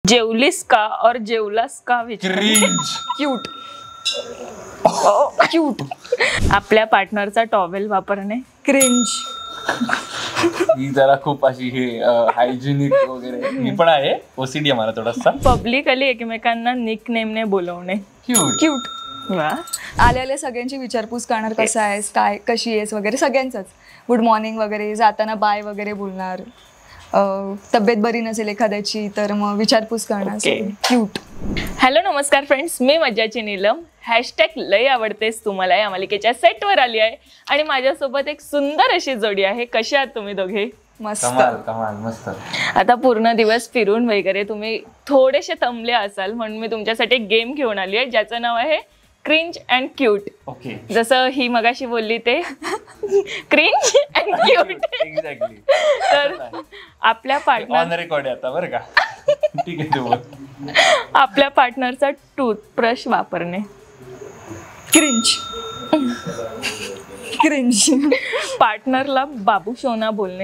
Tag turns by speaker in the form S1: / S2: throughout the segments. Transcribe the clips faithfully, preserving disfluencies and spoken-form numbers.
S1: जेवलीस का और जेवलास का विचार.
S2: Cute
S1: cute. आपल्या पार्टनरचा टॉवेल वापरणे.
S2: क्रिंज.
S3: ही जरा खूप अशी हे हायजिनिक वगैरे मी पण आहे ओसीडी आहे मला थोडासा.
S1: पब्लिकली एकमेकांना निक नेमने बोलवणे.
S3: Cute
S2: cute.
S1: वा.
S2: आले आले सगळ्यांची विचारपूस करणार, कसं आहेस, काय कशी आहेस वगैरे सगळ्यांचंच. गुड मॉर्निंग वगैरे, जाताना बाय वगैरे बोलणार. तब्येत बरी नसेल एखाद्याची तर मग विचारपूस करणार. क्यूट.
S1: हॅलो नमस्कार फ्रेंड्स, मी मज्जाची नीलम. हॅशटॅग लय आवडतेस तुम्हाला या मालिकेच्या सेटवर आली आहे आणि माझ्यासोबत एक सुंदर अशी जोडी आहे. कशा आहात तुम्ही दोघे?
S2: मस्त.
S3: कमाल कमाल मस्त.
S1: आता पूर्ण दिवस फिरून वगैरे तुम्ही थोडेसे थंबले असाल म्हणून मी तुमच्यासाठी एक गेम घेऊन आली आहे ज्याचं नाव आहे क्रिंज अँड क्यूट.
S3: ओके.
S1: जसं ही मगाशी बोलली ते क्रिंज अँड क्यूट.
S3: एक्झॅक्टली.
S1: तर आपल्या पार्टनर
S3: ऑन रेकॉर्ड आहे आता बरं का. ठीक आहे तू बोल.
S1: आपल्या पार्टनरचा टूथब्रश वापरणे.
S2: क्रिंज. क्रिंज.
S1: पार्टनरला बाबू शोना बोलणे.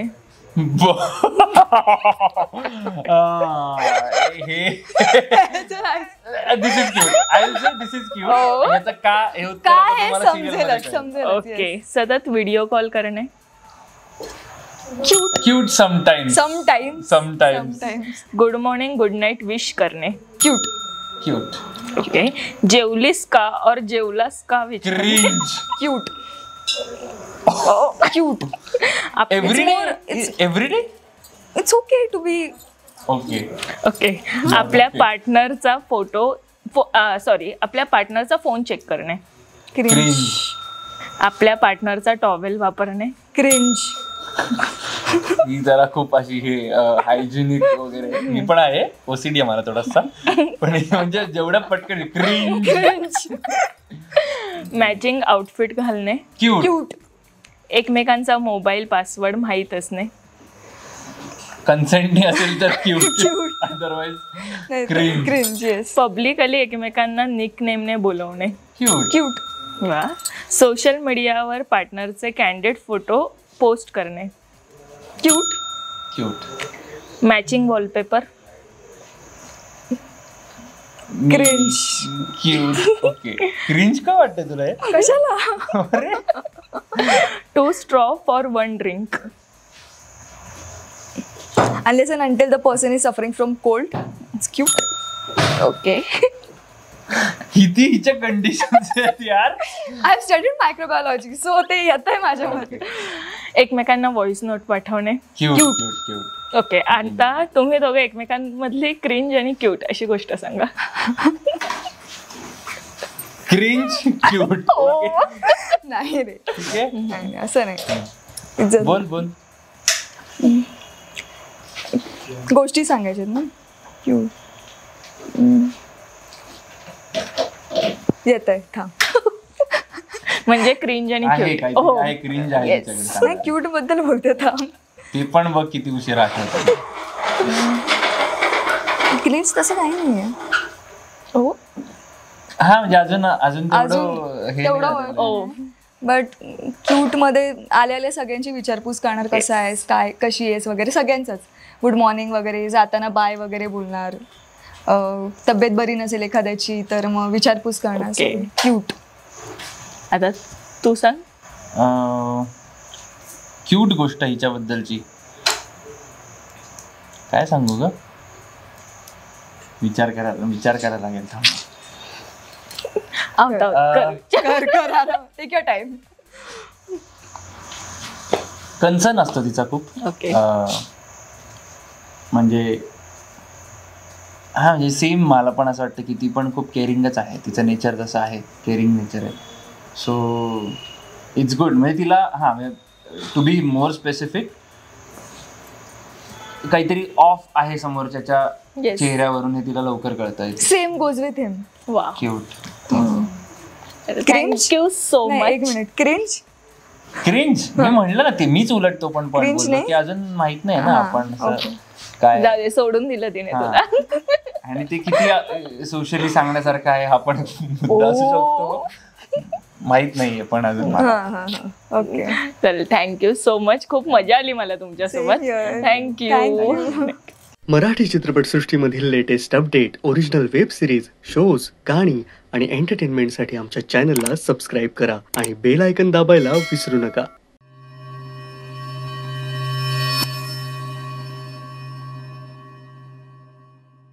S3: हे this is cute. I will say this is cute. याचं का हे उत्तर
S2: काय हे
S3: तुम्हाला
S2: समजेल
S3: serial मध्ये
S2: समजेल.
S1: ओके. सतत व्हिडिओ कॉल करणे.
S2: Cute.
S3: Cute sometimes.
S2: Sometimes.
S3: Sometimes.
S2: Sometimes.
S1: Good morning good night wish करणे.
S2: क्यूट.
S3: क्यूट.
S1: ओके. जेवलीस का और जेवलास का विचार.
S3: Cringe.
S2: Cute. Cute.
S3: Every
S2: more-
S3: day every day
S2: it's okay to be.
S3: Okay.
S1: Okay. आपल्या पार्टनरचा फोटो सॉरी आपल्या पार्टनरचा फोन चेक करणे.
S2: क्रिंज.
S3: क्रिंज.
S1: आपल्या पार्टनरचा टॉवेल वापरणे.
S2: क्रिंज.
S3: ही जरा खूप अशी हे हायजिनिक वगैरे मी पण आहे ओसीडी आहे मला थोडासा. पण हे म्हणजे जेवढं पटकन क्रिंज.
S1: मॅचिंग आउटफिट घालणे.
S3: क्यूट.
S2: क्यूट.
S1: एकमेकांचा मोबाईल पासवर्ड माहीत असणे.
S3: कन्सेंट असेल तर cute.
S2: Cute.
S3: Otherwise cringe.
S2: Cringe. Yes.
S1: Publicly एकमेकांना निक नेमने बोलवणे.
S3: क्यूट.
S2: क्यूट.
S1: वा. सोशल मीडियावर पार्टनरचे कॅन्डिडेट फोटो पोस्ट करणे.
S2: Cute.
S3: Cute.
S1: Matching wallpaper.
S2: Cringe.
S3: Cute. Okay. Cringe का वाटतं तुला हे?
S2: कशाला?
S3: अरे
S1: two straw for one drink.
S2: Unless and until the person is suffering from cold, it's cute. Okay.
S3: किती हिच्या कंडिशन्स आहेत यार.
S2: I've studied microbiology, so ते येत आहे माझ्यामध्ये.
S1: एकमेकांना व्हॉइस नोट पाठवणे.
S3: Cute.
S2: Cute.
S3: Cute. Cute.
S1: Okay. आता तुम्ही दोघे एकमेकांमधली क्रिंज आणि क्यूट अशी गोष्ट सांगा.
S3: क्रिंज. क्यूट.
S2: नाही रे,
S3: ठीक आहे.
S2: नाही नाही, असं नाही. इज्जत.
S3: बोल बोल.
S2: गोष्टी सांगायच्यात ना. क्यूट. येत आहे थांब.
S1: म्हणजे क्रिंज आणि
S3: आहे
S1: क्यूट.
S3: काहीतरी आहे क्रिंज आहे
S1: Yes.
S3: हिच्याकडे.
S2: नाही, क्यूट बद्दल बोलते थांब.
S3: ते पण बघ किती उशीर आठवत.
S2: क्रिंज तसं काही नाहीये. हो
S3: हा म्हणजे अजून अजून तेवढं
S2: अजून
S3: हे
S2: तेवढं
S3: नाही झालं.
S1: ओ.
S2: बट क्यूट मध्ये आले आले सगळ्यांची विचारपूस करणार, कसं आहेस, काय कशी आहेस वगैरे सगळ्यांचंच. गुड मॉर्निंग वगैरे, जाताना बाय वगैरे बोलणार. तब्येत बरी नसेल एखाद्याची तर मग विचारपूस करणार.
S1: Okay.
S2: क्यूट.
S1: आता तू सांग.
S3: क्यूट गोष्ट हिच्याबद्दलची काय सांगू ग. विचार करायला विचार करायला लागेल. थांब.
S1: आमचा कर.
S2: कर कर आराम. Take your time.
S3: कन्सर्न असतो तिचा खूप.
S1: ओके.
S3: अं, म्हणजे हा म्हणजे सेम मला पण असं वाटतं की ती पण खूप केअरिंगच आहे. तिचं नेचर जसं आहे केअरिंग नेचर आहे. So it's good. म्हणजे तिला हां म्हणजे टू बी मोर स्पेसिफिक काहीतरी ऑफ आहे समोरच्याच्या
S1: Yes.
S3: चेहऱ्यावरून हे तिला लवकर कळतं.
S2: Same goes with him.
S1: वा.
S3: क्यूट.
S1: थँक्यू सो
S2: एक
S1: मच.
S2: मिनिट. क्रिंज.
S3: क्रिंज मी म्हणलं ना ते मीच उलटतो पण पण
S2: Cringe
S3: बोललो
S2: नाही?
S3: की अजून माहित नाही ना
S2: हा,
S3: आपण असं
S2: okay.
S3: काय
S1: जाऊ दे, सोडून दिलं तिने
S3: हा.
S1: तुला.
S3: आणि ते किती सोशली सांगण्यासारखं आहे हा पण मुद्दा असू शकतो. माहित नाहीये पण अजून मला.
S2: हा हा हा. ओके.
S1: चल थँक्यू सो मच. खूप मजा आली मला तुमच्यासोबत.
S2: Same here.
S1: Thank you.
S2: Thank you.
S4: Marathi चित्रपटसृष्टीमधील latest update, original web series, shows, गाणी आणि एंटरटेनमेंटसाठी आमच्या चॅनलला सबस्क्राईब करा आणि बेल आयकन दाबायला विसरू नका.